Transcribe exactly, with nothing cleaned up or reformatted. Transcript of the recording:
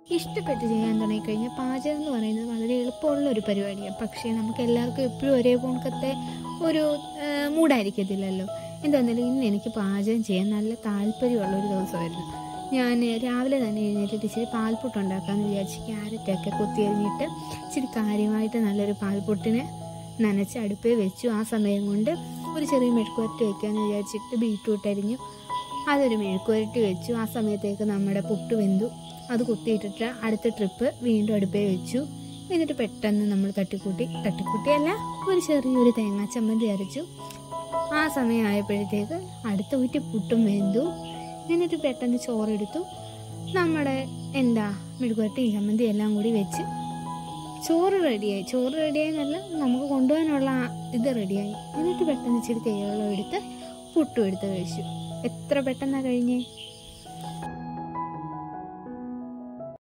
ഇഷ്ടപ്പെട്ട് ചെയ്യാൻ തുടങ്ങിക്കഴിഞ്ഞാൽ പാചകം എന്ന് പറയുന്നത് വളരെ എളുപ്പമുള്ള ഒരു പരിപാടിയാണ്. പക്ഷേ നമുക്ക് എല്ലാവർക്കും എപ്പോഴും ഒരേ പോണക്കത്തെ ഒരു മൂഡായിരിക്കത്തില്ലല്ലോ. എന്താണെന്നാലും ഇന്ന് എനിക്ക് പാചകം ചെയ്യാൻ നല്ല താല്പര്യമുള്ളൊരു ദിവസമായിരുന്നു. ഞാൻ രാവിലെ തന്നെ എഴുന്നേറ്റിട്ട് ഇച്ചിരി പാൽപ്പൊട്ട് ഉണ്ടാക്കാമെന്ന് വിചാരിച്ച് ക്യാരറ്റൊക്കെ കൊത്തി അരിഞ്ഞിട്ട് ഇച്ചിരി കാര്യമായിട്ട് നല്ലൊരു പാൽപ്പൊട്ടിന് നനച്ച് അടുപ്പേ വെച്ചു. ആ സമയം കൊണ്ട് ഒരു ചെറിയ മെഴുക്കുവരട്ടി വയ്ക്കാമെന്ന് വിചാരിച്ചിട്ട് ബീറ്റ്റൂട്ട് അരിഞ്ഞു, അതൊരു മെഴുക്കുവരട്ടി വെച്ചു. ആ സമയത്തേക്ക് നമ്മുടെ പുട്ട് വെന്തു. അത് കുത്തിയിട്ടിട്ട് അടുത്ത ട്രിപ്പ് വീണ്ടും അടുപ്പേ വെച്ചു. എന്നിട്ട് പെട്ടെന്ന് നമ്മൾ തട്ടിക്കൂട്ടി തട്ടിക്കൂട്ടിയല്ല ഒരു ചെറിയൊരു തേങ്ങാ ചമ്മന്തി അരച്ചു. ആ സമയമായപ്പോഴത്തേക്ക് അടുത്ത ഊറ്റി പുട്ടും വെന്തു. എന്നിട്ട് പെട്ടെന്ന് ചോറെടുത്തു. നമ്മുടെ എന്താ മെഴുകുവരട്ടി ചമ്മന്തി എല്ലാം കൂടി വെച്ച് ചോറ് റെഡിയായി. ചോറ് റെഡിയായി എന്നല്ല, നമുക്ക് കൊണ്ടുപോകാനുള്ള ഇത് റെഡിയായി. എന്നിട്ട് പെട്ടെന്ന് ഇച്ചിരി തേയില എടുത്ത് പുട്ടും എടുത്ത് കഴിച്ചു. എത്ര പെട്ടെന്നാണ് കഴിഞ്ഞേ.